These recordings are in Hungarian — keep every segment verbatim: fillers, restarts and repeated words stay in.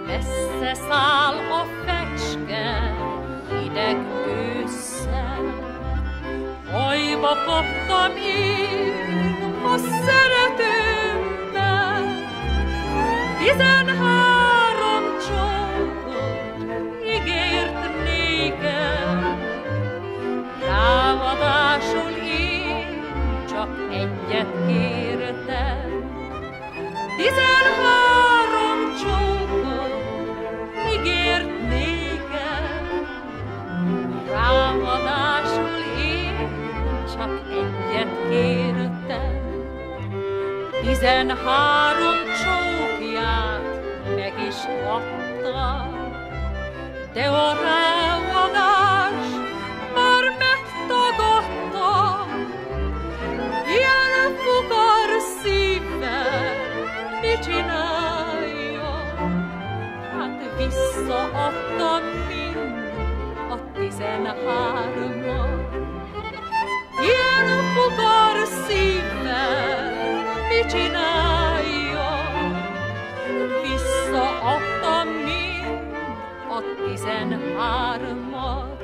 Messze száll a fecske, hideg ősszel. Hajba kaptam én a szeretőmmel, tizenhárom csókot ígért nékem. Ráadásul én csak egyet kértem, tizenhárom csókot ígért nékem. Ráadásul én csak egyet kértem, tizenhárom csókját meg is adta, de a ráadás már megtagadta. Ilyen fukar szívvel mit csináljon? Hát visszaadtam mind a tizenhármat. Ilyen fukar szívvel mit csináljon? Visszaadtam mind a tizenhármat.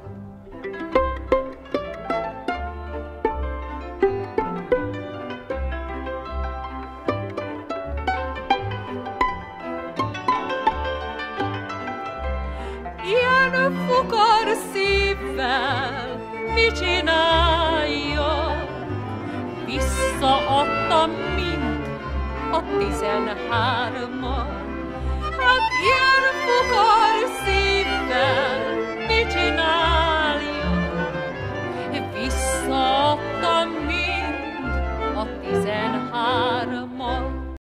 Ilyen fukar szívvel mit csináljon? Visszaadtam mind a tizenhármat. Hát ilyen fukar szívvel mit csináljon? Visszaadtam mind a tizenhármat.